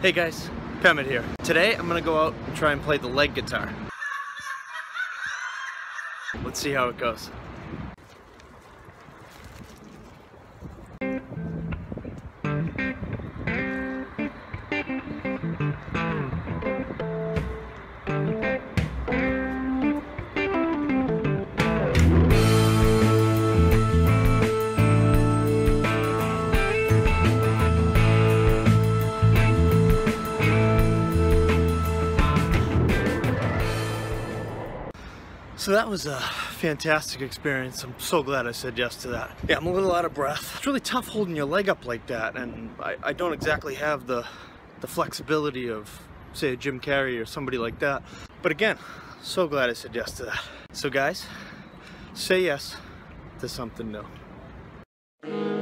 Hey guys, Pemmitt here. Today I'm gonna go out and try and play the leg guitar. Let's see how it goes. So that was a fantastic experience. I'm so glad I said yes to that. Yeah, I'm a little out of breath. It's really tough holding your leg up like that, and I don't exactly have the flexibility of, say, a Jim Carrey or somebody like that. But again, so glad I said yes to that. So guys, say yes to something new.